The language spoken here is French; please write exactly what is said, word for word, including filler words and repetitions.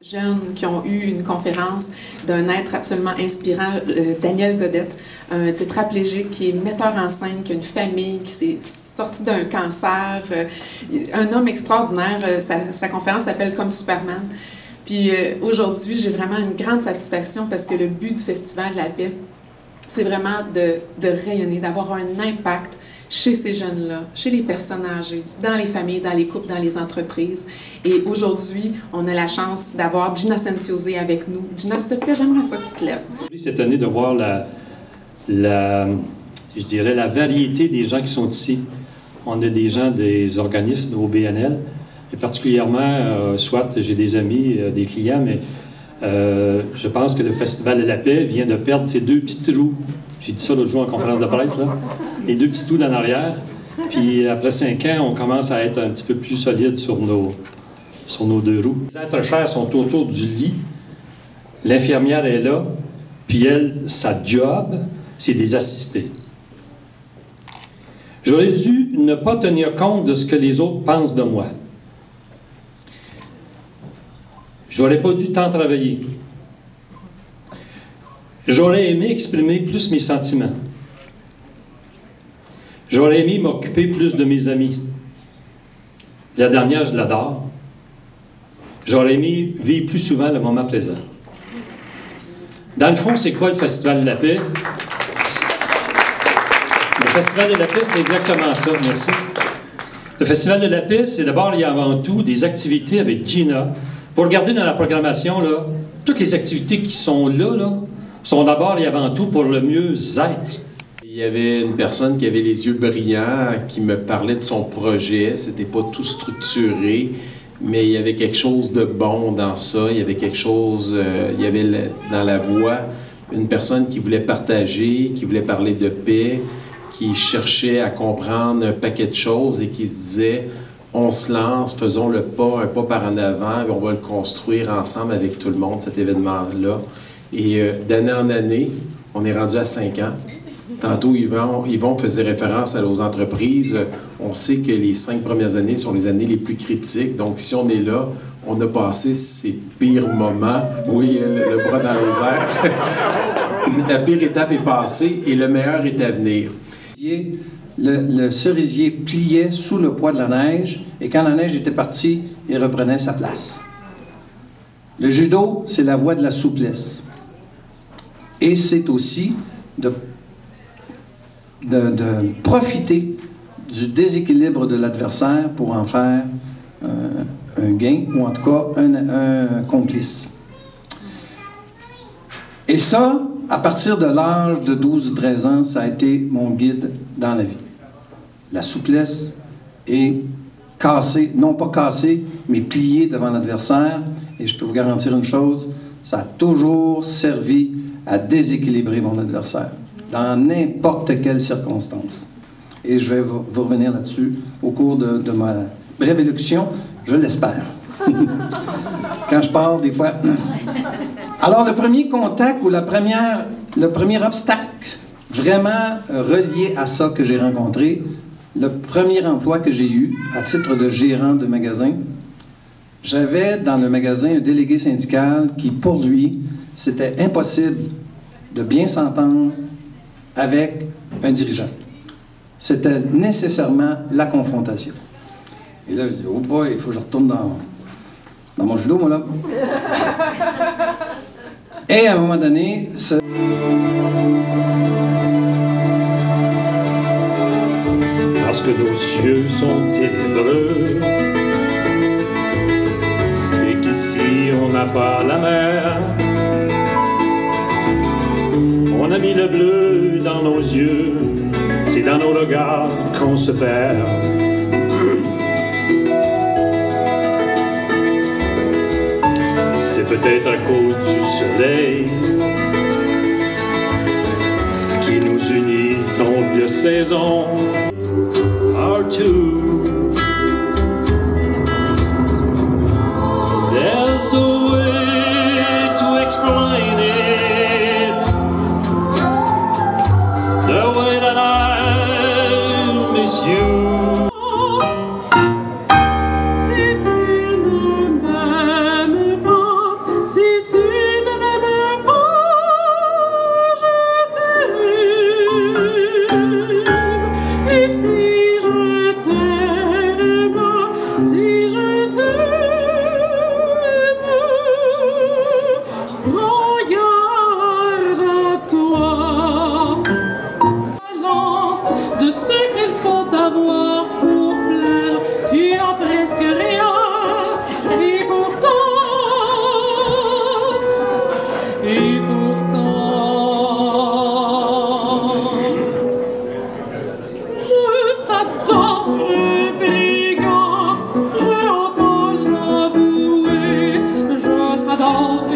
Jeunes qui ont eu une conférence d'un être absolument inspirant, euh, Daniel Godette, un tétraplégique qui est metteur en scène, qui a une famille, qui s'est sorti d'un cancer, euh, un homme extraordinaire. Euh, sa, sa conférence s'appelle « Comme Superman ». Puis euh, aujourd'hui, j'ai vraiment une grande satisfaction parce que le but du Festival de la paix, c'est vraiment de, de rayonner, d'avoir un impact chez ces jeunes-là, chez les personnes âgées, dans les familles, dans les couples, dans les entreprises. Et aujourd'hui, on a la chance d'avoir Gina Senciose avec nous. Gina, s'il te plaît, j'aimerais ça que tu te lèves. Cette année, de voir la, la, je dirais, la variété des gens qui sont ici. On a des gens des organismes au B N L, et particulièrement, euh, soit j'ai des amis, euh, des clients, mais euh, je pense que le Festival de la paix vient de perdre ses deux petits trous. J'ai dit ça l'autre jour en conférence de presse, là. Les deux petits trous en arrière. Puis après cinq ans, on commence à être un petit peu plus solide sur nos, sur nos deux roues. Les êtres chers sont autour du lit. L'infirmière est là. Puis elle, sa job, c'est de les assister. J'aurais dû ne pas tenir compte de ce que les autres pensent de moi. J'aurais pas dû tant travailler. J'aurais aimé exprimer plus mes sentiments. J'aurais aimé m'occuper plus de mes amis. La dernière, je l'adore. J'aurais aimé vivre plus souvent le moment présent. Dans le fond, c'est quoi le Festival de la paix? Le Festival de la paix, c'est exactement ça. Merci. Le Festival de la paix, c'est d'abord et avant tout des activités avec Gina. Pour regarder dans la programmation, là, toutes les activités qui sont là, là sont d'abord et avant tout pour le mieux-être. Il y avait une personne qui avait les yeux brillants, qui me parlait de son projet. C'était pas tout structuré, mais il y avait quelque chose de bon dans ça. Il y avait quelque chose, euh, il y avait le, dans la voix une personne qui voulait partager, qui voulait parler de paix, qui cherchait à comprendre un paquet de choses et qui se disait « On se lance, faisons le pas, un pas par en avant, et on va le construire ensemble avec tout le monde, cet événement-là. » Et euh, d'année en année, on est rendu à cinq ans. Tantôt, Yvon, Yvon faisait référence à nos entreprises. On sait que les cinq premières années sont les années les plus critiques. Donc, si on est là, on a passé ces pires moments. Oui, le, le bras dans les airs. La pire étape est passée et le meilleur est à venir. Le, le cerisier pliait sous le poids de la neige et quand la neige était partie, il reprenait sa place. Le judo, c'est la voie de la souplesse. Et c'est aussi de, de, de profiter du déséquilibre de l'adversaire pour en faire euh, un gain, ou en tout cas un, un complice. Et ça, à partir de l'âge de douze ou treize ans, ça a été mon guide dans la vie. La souplesse et casser, non pas casser, mais plier devant l'adversaire. Et je peux vous garantir une chose, ça a toujours servi à déséquilibrer mon adversaire, dans n'importe quelle circonstance. Et je vais vous, vous revenir là-dessus au cours de, de ma brève élocution, je l'espère. Quand je parle, des fois... Alors, le premier contact ou la première, le premier obstacle vraiment relié à ça que j'ai rencontré, le premier emploi que j'ai eu à titre de gérant de magasin, j'avais dans le magasin un délégué syndical qui, pour lui, c'était impossible de bien s'entendre avec un dirigeant. C'était nécessairement la confrontation. Et là, je dis, oh boy, il faut que je retourne dans, dans mon judo, moi, là. Et à un moment donné, ce... Parce que nos cieux sont ténébreux et qu'ici on n'a pas la mer, on a mis le bleu dans nos yeux, c'est dans nos regards qu'on se perd. C'est peut-être à cause du soleil qui nous unit dans deux saisons. Are two. There's no way to explain it. The way that I miss you. Si tu ne m'aimes pas, avant